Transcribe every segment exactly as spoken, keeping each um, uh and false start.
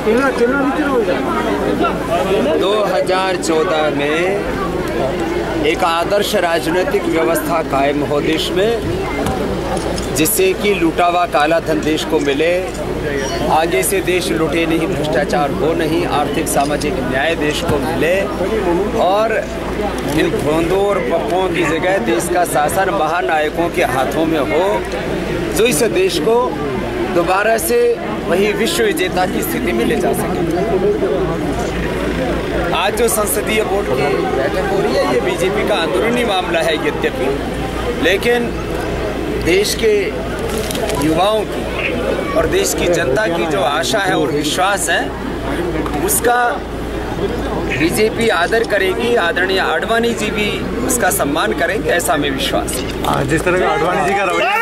दो हजार चौदह में एक आदर्श राजनीतिक व्यवस्था कायम हो देश में, जिससे कि लूटा हुआ काला धन देश को मिले, आगे से देश लुटे नहीं, भ्रष्टाचार हो नहीं, आर्थिक सामाजिक न्याय देश को मिले और इन भोंदों और पप्पुओं की जगह देश का शासन महानायकों के हाथों में हो, जो इस देश को दोबारा से वही विश्व विजेता की स्थिति में ले जा सके। आज जो संसदीय बोर्ड की बैठक हो रही है, ये बीजेपी का अंदरूनी मामला है यद्यपि, लेकिन देश के युवाओं की और देश की जनता की जो आशा है और विश्वास है, उसका बीजेपी आदर करेगी। आदरणीय आडवाणी जी भी उसका सम्मान करेंगे, ऐसा हमें विश्वास है। जिस तरह का आडवाणी जी का रवैया,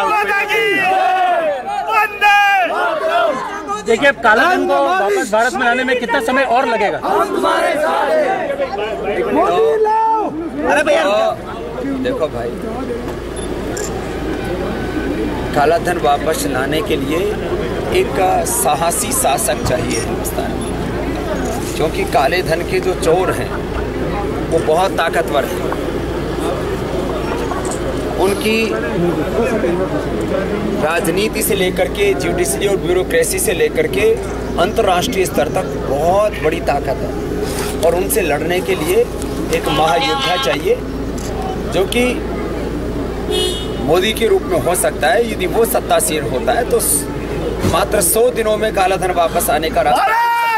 देखिए, काला धन को वापस भारत में लाने में कितना समय और लगेगा? अरे भैया, देखो भाई, काला धन वापस लाने के लिए एक साहसी शासक चाहिए हिंदुस्तान में, क्योंकि काले धन के जो चोर हैं वो बहुत ताकतवर हैं। उनकी राजनीति से लेकर के जुडिशरी और ब्यूरोक्रेसी से लेकर के अंतर्राष्ट्रीय स्तर तक बहुत बड़ी ताकत है और उनसे लड़ने के लिए एक महायोद्धा चाहिए, जो कि मोदी के रूप में हो सकता है। यदि वो सत्तासीन होता है तो मात्र सौ दिनों में काला धन वापस आने का रास्ता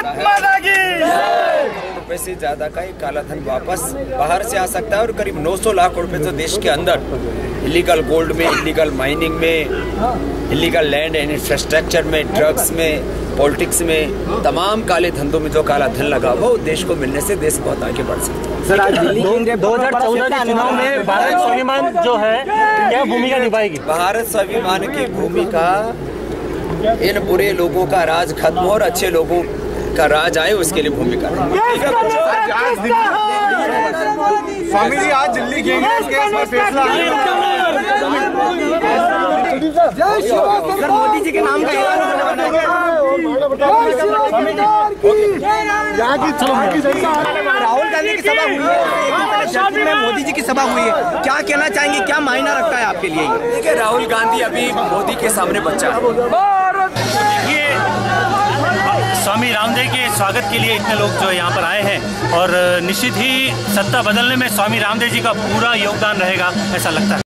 रुपए से ज्यादा का एक काला धन वापस बाहर से आ सकता है और करीब नौ सौ लाख रुपए तो देश के अंदर इलीगल गोल्ड में, इलीगल माइनिंग में, इलीगल लैंड एंड इंफ्रास्ट्रक्चर में, ड्रग्स में, पॉलिटिक्स में, तमाम काले धंधों में जो काला धन लगा वो देश को मिलने से देश बहुत आगे बढ़ सकता है। सर, आज दो हजार चौदह के चुनाव में भारत स्वाभिमान जो है क्या भूमिका निभाएगी? भारत स्वाभिमान की भूमिका इन बुरे लोगों का राज खत्म हो और अच्छे लोगों का राज आए, उसके लिए भूमिका स्वामी जी आज दिल्ली गए, फैसला मोदी जी के नाम का राहुल गांधी की सभा हुई है, मोदी जी की सभा हुई है, क्या कहना चाहेंगे, क्या मायना रखता है आपके लिए? देखिए, राहुल गांधी अभी मोदी के सामने बच्चा है। ये स्वामी रामदेव के स्वागत के लिए इतने लोग जो यहाँ पर आए हैं और निश्चित ही सत्ता बदलने में स्वामी रामदेव जी का पूरा योगदान रहेगा, ऐसा लगता है।